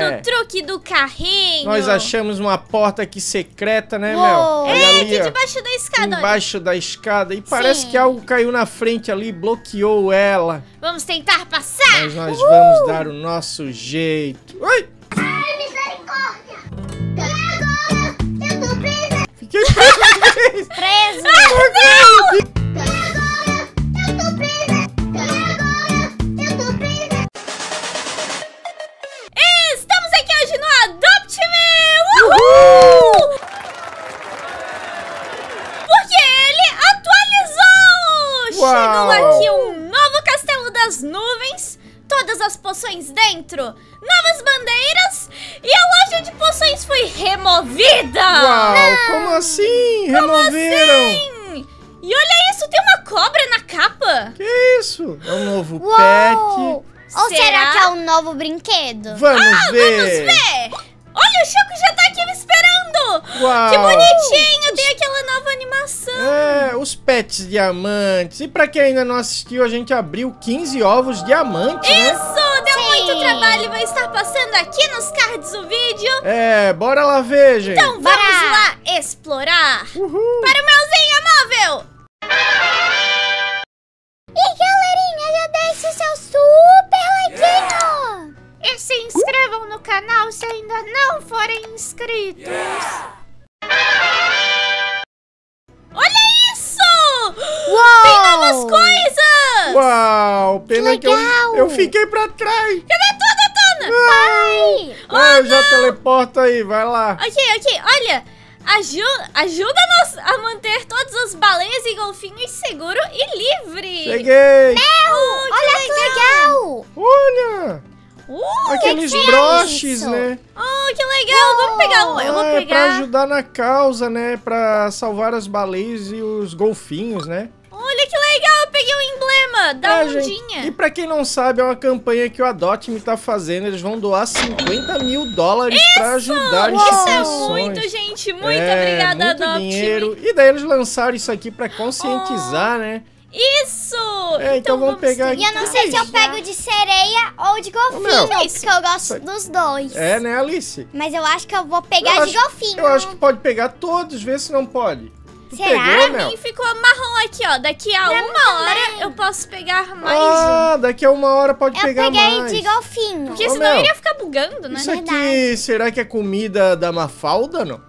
no truque do carrinho. Nós achamos uma porta aqui secreta, né, Mel? Uou. Olha É, ali, aqui ó. debaixo da escada, olha. Embaixo da escada. E parece Sim. que algo caiu na frente ali, bloqueou ela. Vamos tentar passar. Mas nós vamos dar o nosso jeito. Oi! Misericórdia! E agora? Eu tô presa! Fiquei preso. Preso! E agora? Eu tô presa! E agora? Eu tô presa! Estamos aqui hoje no Adopt Me! Uhul! Porque ele atualizou! Uau! Chegou aqui um novo castelo das nuvens, todas as poções dentro, novas bandeiras e a loja de poções foi removida! Uau, como assim? Removeram? Sim! E olha isso, tem uma cobra na capa! Que isso? É um novo Uou! pet. Ou será Será? que é um novo brinquedo? Vamos ver. Vamos ver! Olha, o Choco já tá aqui me esperando! Uau. Que bonitinho! Tem aquela nova animação! É, os pets diamantes. E pra quem ainda não assistiu, a gente abriu 15 ovos diamantes, né? Isso! Deu Sim. muito trabalho! Vai estar passando aqui nos cards do vídeo. É, bora lá ver, gente. Então vamos Bora. lá explorar! Uhul. Para o Melzinha Móvel! E galerinha, já deixa o seu super likezinho! E se inscrevam no canal se ainda não forem inscritos! Olha isso! Uou! Tem novas coisas! Uau, pena que legal. eu fiquei pra trás. Cadê tudo, Dona? Pai! Ah, já teleporta aí, vai lá. Ok, olha, ajuda-nos a manter todas as baleias e golfinhos seguro e livre. Cheguei. Olha que legal! Olha, aqueles que é broches, isso? né? Oh, que legal, vamos pegar um, eu vou Ah, é pra pegar. ajudar na causa, né? Pra salvar as baleias e os golfinhos, né? Olha que legal, eu peguei o emblema da É, gente, ondinha. e pra quem não sabe, é uma campanha que o Adopt Me tá fazendo. Eles vão doar $50 mil pra ajudar Isso é instituições. muito, gente, muito É, obrigada, muito Adopt dinheiro. Me. E daí eles lançaram isso aqui pra conscientizar, né? Isso! É, então vamos pegar tentar. E eu não sei se eu pego de sereia ou de golfinho, Mel. porque eu gosto dos dois. É, né, Alice? Mas eu acho que eu vou pegar Eu de acho- golfinho. Eu acho que pode pegar todos, vê se não pode. Tu Será? pegou, Pra Mel? mim ficou marrom aqui, ó. Daqui a Pra mim uma hora também. eu posso pegar mais um. Ah, daqui a uma hora pode Eu pegar peguei mais. de golfinho. Porque Ô, senão Mel, iria ficar bugando, né? Isso aqui, Verdade. será que é comida da Mafalda, não?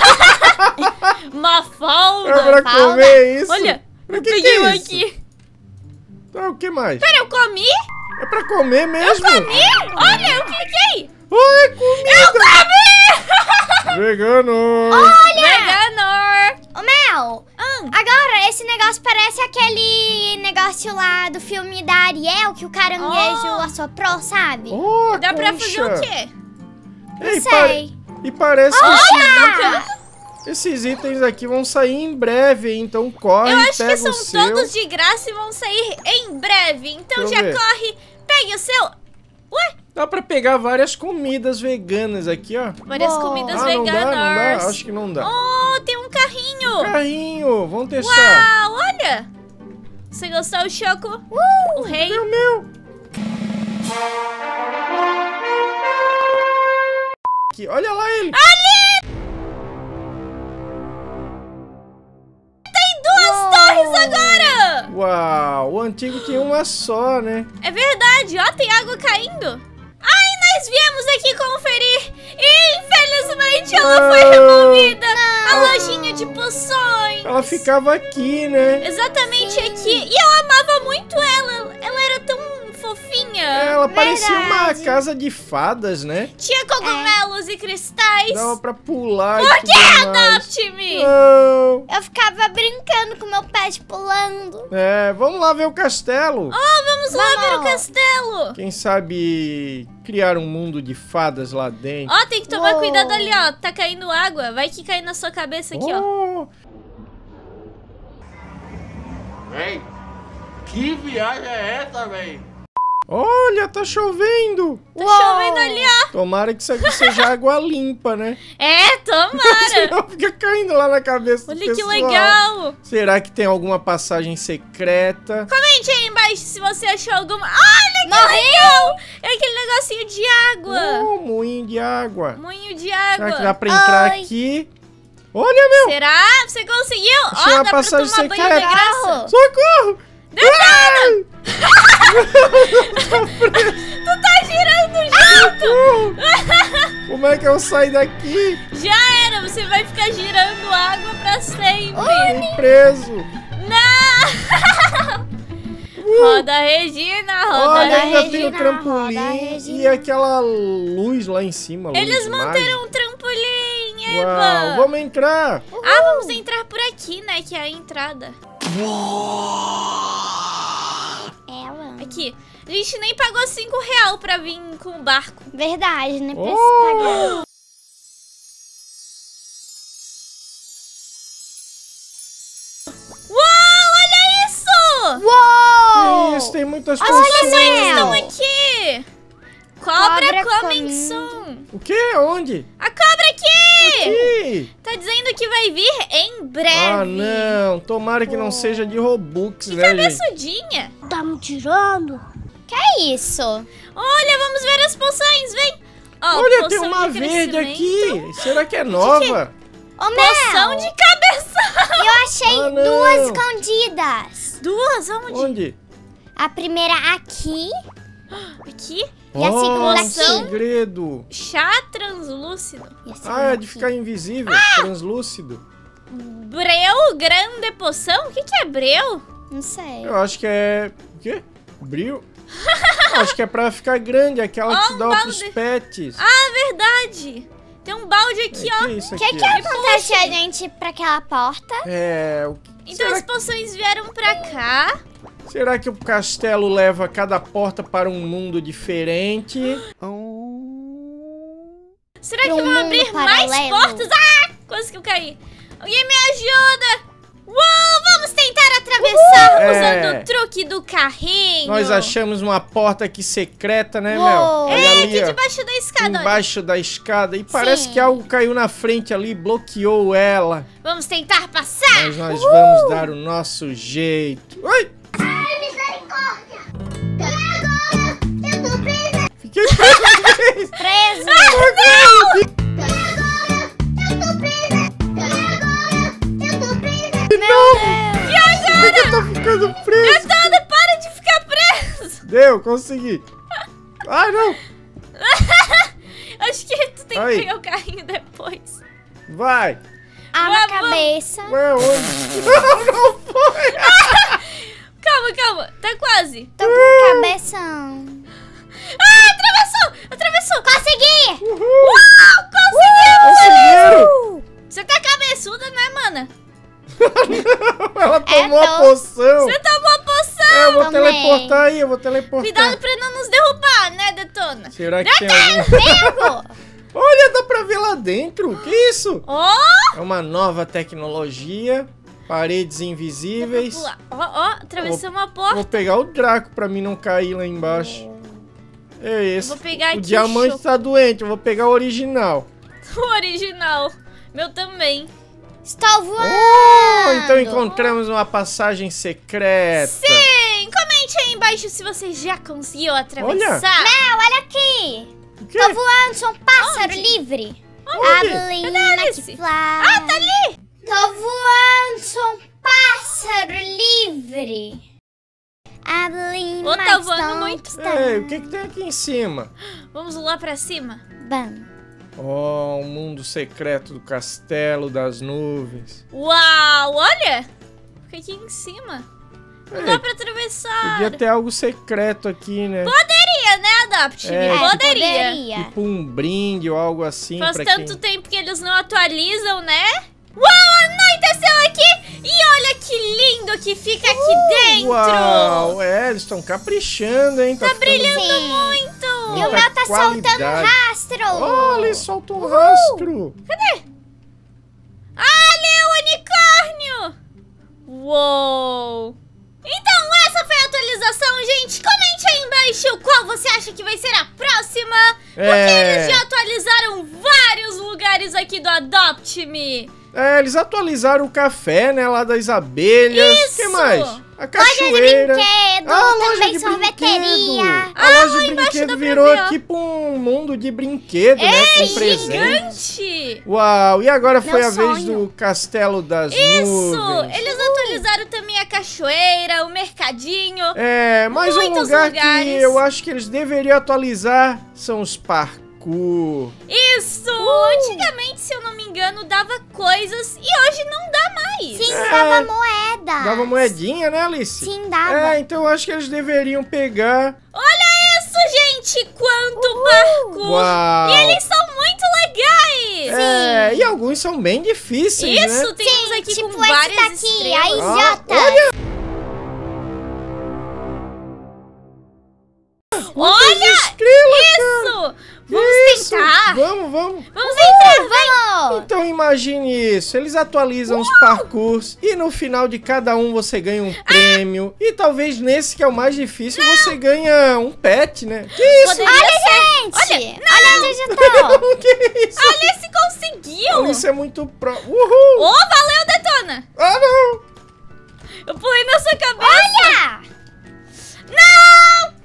Mafalda. É pra Mafalda? comer isso? Olha, Mas eu que peguei é um isso? aqui. Tá, o que mais? Pera, eu comi? É pra comer mesmo? Comi? Olha, eu cliquei. Ai, comida! Vegano! Veganor. Ô, Mel, agora esse negócio parece aquele negócio lá do filme da Ariel, que o caranguejo assoprou, sabe? Oh, Dá pra concha. fazer o quê? Ei, Não sei. E parece Olha! que esses itens aqui vão sair em breve, então corre, Eu acho pega que são o seu. todos de graça e vão sair em breve. Então Deixa já eu ver. corre, pegue o seu. Ué, Dá pra pegar várias comidas veganas aqui, ó. várias Uou. comidas Ah, não dá? Não veganas. dá? Acho que não dá. Oh, tem um carrinho. Carrinho, vamos testar. Uau, olha. Você gostou, Choco? O rei. Meu. Aqui, olha lá ele. Tem duas torres agora. Uau, o antigo tinha uma só, né? É verdade, ó, tem água caindo. Ai, nós viemos aqui conferir e infelizmente ela foi removida. A lojinha de poções. Ela ficava aqui, né? Exatamente aqui. E eu amava muito ela. Ela era tão fofinha. Ela parecia uma Verdade. casa de fadas, né? Tinha cogumelos e cristais. Dava pra pular Por e que tudo mais. Adopt-me? Não. Eu ficava brincando com meu pet pulando. É, vamos lá ver o castelo. Oh, vamos lá ver o Vamos. castelo. Quem sabe criar um mundo de fadas lá dentro. Ó, tem que tomar Uou. cuidado ali, ó. Tá caindo água. Vai que cai na sua cabeça aqui, ó. Oh, Véi, que viagem é essa, véi? olha, tá chovendo. Tá chovendo ali, ó. Tomara que isso aqui seja água limpa, né? É, tomara. Senão fica caindo lá na cabeça do Olha que pessoal. legal. Será que tem alguma passagem secreta? Comente aí embaixo se você achou alguma... Olha que legal. É aquele negocinho de água. Moinho de água. Moinho de Será que água. dá pra entrar aqui? Olha, meu. Será? Você conseguiu? Achei uma Ó, dá pra passagem tomar banho de secreta. graça. Socorro! Ai! Tu tá girando junto. Como é que eu saio daqui? Já era, você vai ficar girando água pra sempre. Fiquei preso. Não! Roda Regina, roda Olha, ainda Regina. tem o roda, trampolim Regina. e aquela luz lá em cima. Eles luz manteram um trampolim, mágica. Eva. Uau, vamos entrar. Ah, vamos entrar por aqui, né? Que é a entrada. Ela. Aqui. A gente nem pagou R$5 pra vir com o barco. Verdade, né? Precisa Oh. pagar. Uau, olha isso! Uou! Isso, tem muitas Olha, pessoas. Mel. Estão aqui! Cobra Cobra coming coming. soon! O quê? Onde? A cobra aqui! Ih. Tá dizendo que vai vir em breve. Ah, não. Tomara que não seja de Robux, Que né, gente? cabeçudinha! Tá me tirando? Que é isso? Olha, vamos ver as poções, vem! Ó, Olha, tem poção uma de verde crescimento. aqui. Será que é nova? Ô, Poção Mel, de cabeção! eu achei Ah, não. duas escondidas. Duas? Onde? Onde? A primeira aqui. Aqui? E a segunda um aqui. segredo. Chá translúcido. E a segunda Ah, é de aqui. ficar invisível, translúcido. Breu grande poção? O que é breu? Não sei. Eu acho que é... O quê? Brilho? Eu acho que é pra ficar grande, aquela que Ó, se um dá balde. pros pets. Ah, verdade! Tem um balde aqui, ó. Que é isso O aqui? que acontece se a gente ir pra aquela porta? É... Então será, as poções vieram pra cá. será que o castelo leva cada porta para um mundo diferente? Será que Pra um vão abrir mundo mais paralelo. portas? Ah! Quase que eu caí. Alguém me ajuda! Uou, vamos tentar atravessar Uhul! usando É. o truque do carrinho. Nós achamos uma porta aqui secreta, né, Mel? Uou. Olha É, ali, aqui ó. debaixo da escada, olha. Embaixo da escada. E parece Sim. que algo caiu na frente ali, bloqueou ela. Vamos tentar passar. Mas nós vamos dar o nosso jeito. Oi! Misericórdia! E agora? Eu tô presa! Fiquei preso. Preso! E agora? Eu tô presa! E agora? Eu tô presa! Por que eu tô ficando preso? Nada, para de ficar preso. Deu, consegui. Ai, não. Acho que tu tem que Aí. pegar o carrinho depois. Vai. Abre a Vamos. cabeça. Ué, onde? Não foi. Calma, calma. Tá quase. Tô com cabeção. Ah, atravessou! Atravessou! Consegui! Uhul. Uau, conseguimos! Conseguiram. Você tá cabeçuda, né, mana? Ela tomou a tô. poção. Você tomou a poção! Eu vou Tomei. teleportar aí, eu vou teleportar. Cuidado pra não nos derrubar, né, Detona? Será que tem algum... Pego! Olha, dá pra ver lá dentro. Que isso? Ó! É uma nova tecnologia. Paredes invisíveis. Pular. Ó, atravessamos a porta. Vou pegar o Draco pra mim não cair lá embaixo. É esse. Vou pegar aqui O diamante o tá doente, eu vou pegar o original. O original. Meu também. Estou voando! Oh, então encontramos uma passagem secreta. Sim! Comente aí embaixo se você já conseguiu atravessar. Mel, olha aqui! O quê? Tô voando, sou um pássaro Onde? livre. Onde? Avelina Cadê que Alice? fly. Ah, tá ali! Tô voando, sou um pássaro livre. Avelina Ô, tá voando muito. Ei, o que que tem aqui em cima? Vamos lá pra cima. Bam. Oh, o mundo secreto do castelo das nuvens. Uau, olha! Fica aqui em cima. Não Ei, dá pra atravessar. podia ter algo secreto aqui, né? Poderia, né, Adopt? É. Poderia. Tipo um brinde ou algo assim Faz pra tanto quem... tempo que eles não atualizam, né? Uau, anoiteceu aqui! E olha que lindo que fica aqui dentro! Uau, é, eles estão caprichando, hein? Tá Brilhando Sim. muito! E o muita meu tá soltando qualidade. rastro. Olha, ele soltou um rastro. Ali é o unicórnio! Uou! Então essa foi a atualização, gente. Comente aí embaixo qual você acha que vai ser a próxima. Porque eles já atualizaram vários lugares aqui do Adopt Me. É, eles atualizaram o café, né, lá das abelhas. O Isso! que mais? A cachoeira. Loja de brinquedo, loja também de sorveteria. brinquedo. A loja de embaixo brinquedo dá pra virou ver, ó. tipo um mundo de brinquedo, né? Com presentes. Gigante! Uau, e agora foi Meu a vez sonho. do Castelo das Isso! Nuvens. Eles atualizaram também a cachoeira, o mercadinho. É, mais um Muitos lugar que lugares. eu acho que eles deveriam atualizar são os parkour. Isso! Antigamente, se eu não me engano, dava coisas e hoje não dá mais. Sim, dava moeda. Dava moedinha, né, Alice? Sim, dava. É, então eu acho que eles deveriam pegar... Olha isso, gente! Quanto parkour! Uau! E eles são muito legais! É, e alguns são bem difíceis, Isso, né? tem uns aqui tipo com esse várias daqui, a estrelas. idiota. Olha! Estrela, Isso! Vamos Isso! tentar! Vamos. Vamos entrar, vai! Vamos. Então imagine isso, eles atualizam os parkours e no final de cada um você ganha um prêmio. E talvez nesse que é o mais difícil você ganha um pet, né? Que isso? Poderia ser. Gente, olha onde eu já tô. Que isso? Olha se conseguiu! Isso é muito pro... Uhul! Ô, valeu, Detona! Ah, não! Eu pulei na sua cabeça! Olha! Não!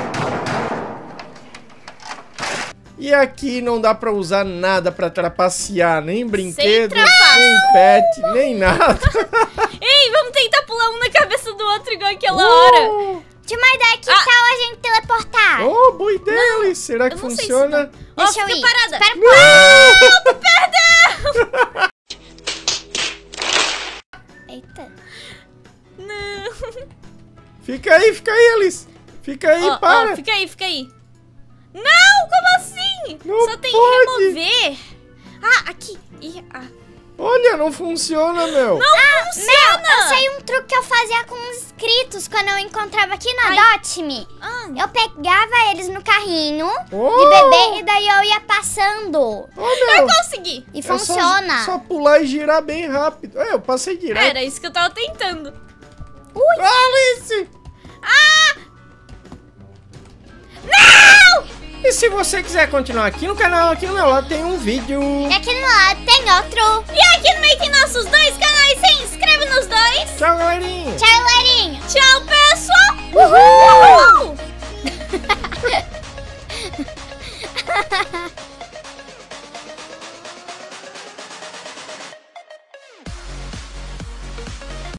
E aqui não dá pra usar nada pra trapacear, nem brinquedo, trapaça. nem pet, nem nada. Ei, vamos tentar pular um na cabeça do outro igual aquela hora. Tinha uma ideia, que tal a gente teleportar? Oh, boa ideia, Alice. Será que eu não sei se funciona? não. Ó, Deixa eu fica ir. parada. Espera um pouco. Eita. Não. Fica aí, Alice. Fica aí, Ó, para. ó, fica aí. Não, como assim? Não Só tem pode. que remover. Ah, aqui. Ih, Olha, não funciona, meu. Não funciona. Meu, eu sei um truque que eu fazia com os inscritos quando eu encontrava aqui na Adote-me. Eu pegava eles no carrinho Oh. de bebê e daí eu ia passando. Oh, meu. Consegui. E É só- funciona. Só pular e girar bem rápido. É, eu passei direto. Era isso que eu tava tentando. Alice! Não! E se você quiser continuar aqui no canal, aqui no meu lado tem um vídeo. E aqui no lado tem outro. E aqui no meio tem nossos dois canais. Se inscreve nos dois. Tchau, galerinha. Tchau, galerinha. Tchau, pessoal. Uhul. Uhul.